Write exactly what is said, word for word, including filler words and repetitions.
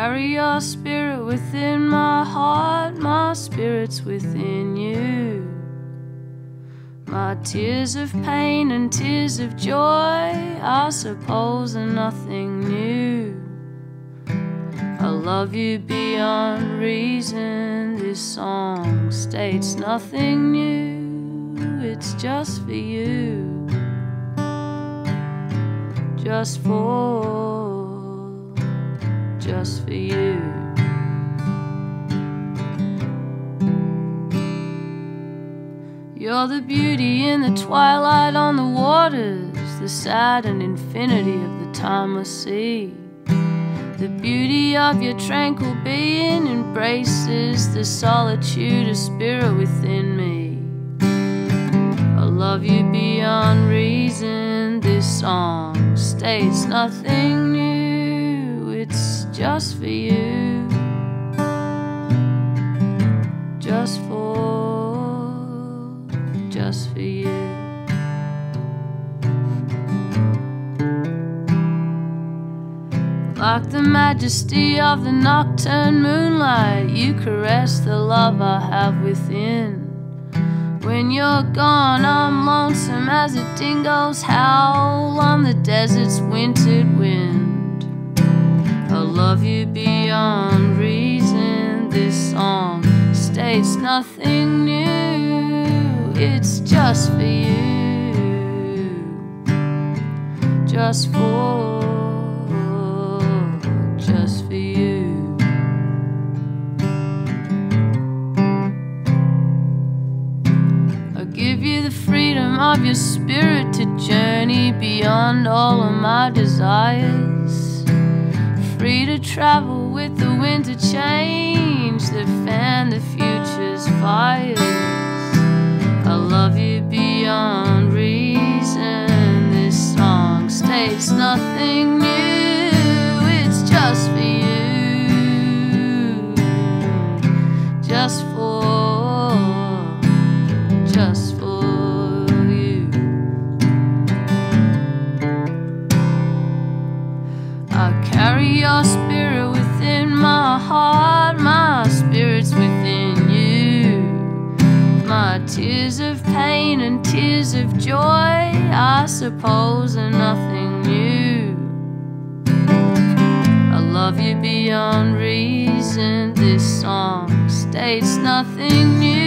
carry your spirit within my heart, my spirit's within you. My tears of pain and tears of joy, I suppose, are nothing new. I love you beyond reason, this song states nothing new. It's just for you, just for, just for you. You're the beauty in the twilight on the waters, the sad and infinity of the timeless sea. The beauty of your tranquil being embraces the solitude of spirit within me. I love you beyond reason, this song states nothing new. It's just for you, just for, just for you. Like the majesty of the nocturne moonlight, you caress the love I have within. When you're gone, I'm lonesome as a dingo's howl on the desert's wintered wind. I love you beyond reason, this song states nothing new. It's just for you, just for, just for you. I give you the freedom of your spirit to journey beyond all of my desires. Free to travel with the wind to change that fan the future's fires. I love you beyond reason, this song states nothing new. Just for you, just for, just for you. I carry your spirit within my heart, my spirit's within you. My tears of pain and tears of joy, I suppose, are nothing new. Love you beyond reason, this song states nothing new.